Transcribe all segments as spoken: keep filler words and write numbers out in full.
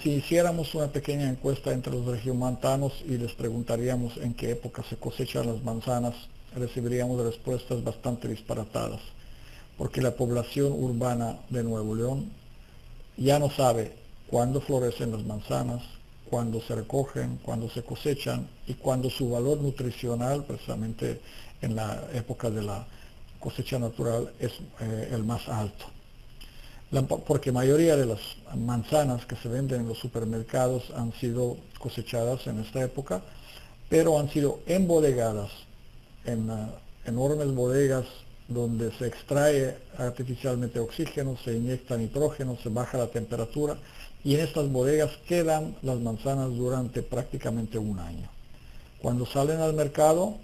si hiciéramos una pequeña encuesta entre los regiomontanos y les preguntaríamos en qué época se cosechan las manzanas, recibiríamos respuestas bastante disparatadas, porque la población urbana de Nuevo León ya no sabe cuándo florecen las manzanas, cuándo se recogen, cuándo se cosechan y cuándo su valor nutricional, precisamente en la época de la cosecha natural, es eh, el más alto. La, porque la mayoría de las manzanas que se venden en los supermercados han sido cosechadas en esta época, pero han sido embodegadas en uh, enormes bodegas donde se extrae artificialmente oxígeno, se inyecta nitrógeno, se baja la temperatura y en estas bodegas quedan las manzanas durante prácticamente un año. Cuando salen al mercado,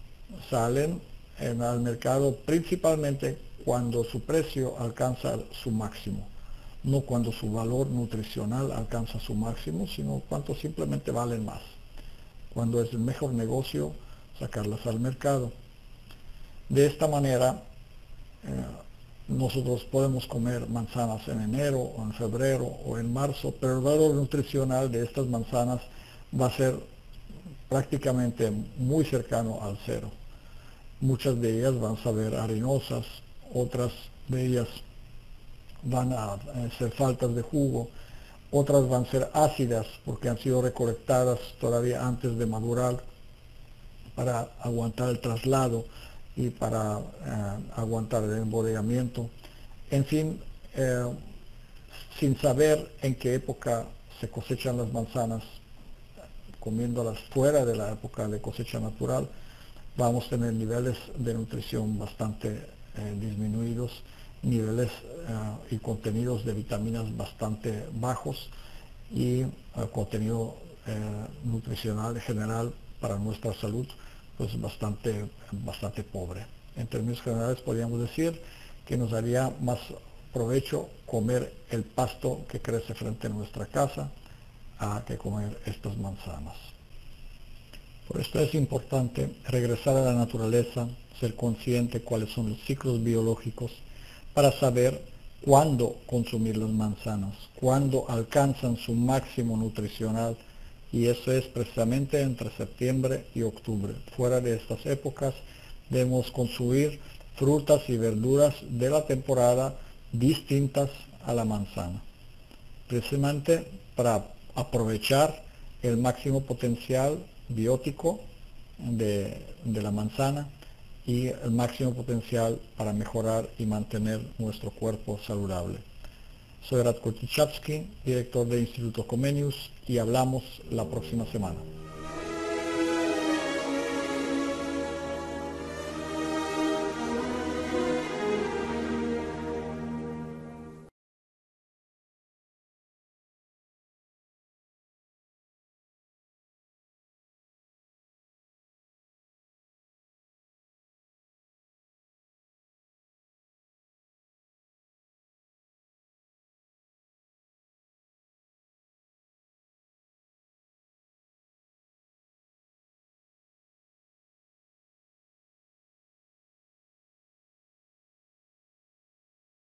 salen en, al mercado principalmente cuando su precio alcanza su máximo, no cuando su valor nutricional alcanza su máximo, sino cuando simplemente valen más, cuando es el mejor negocio sacarlas al mercado. De esta manera, eh, nosotros podemos comer manzanas en enero o en febrero o en marzo, pero el valor nutricional de estas manzanas va a ser prácticamente muy cercano al cero. Muchas de ellas van a saber harinosas, otras de ellas van a ser faltas de jugo, otras van a ser ácidas porque han sido recolectadas todavía antes de madurar para aguantar el traslado y para eh, aguantar el embodegamiento. En fin, eh, sin saber en qué época se cosechan las manzanas, comiéndolas fuera de la época de cosecha natural, vamos a tener niveles de nutrición bastante eh, disminuidos, niveles eh, y contenidos de vitaminas bastante bajos y eh, contenido eh, nutricional general para nuestra salud pues bastante, bastante pobre. En términos generales podríamos decir que nos haría más provecho comer el pasto que crece frente a nuestra casa a que comer estas manzanas. Por esto es importante regresar a la naturaleza, ser consciente cuáles son los ciclos biológicos para saber cuándo consumir las manzanas, cuándo alcanzan su máximo nutricional, y eso es precisamente entre septiembre y octubre. Fuera de estas épocas debemos consumir frutas y verduras de la temporada distintas a la manzana, precisamente para aprovechar el máximo potencial biótico de, de la manzana y el máximo potencial para mejorar y mantener nuestro cuerpo saludable. Soy Radko Tichavsky, director del Instituto Comenius, y hablamos la próxima semana.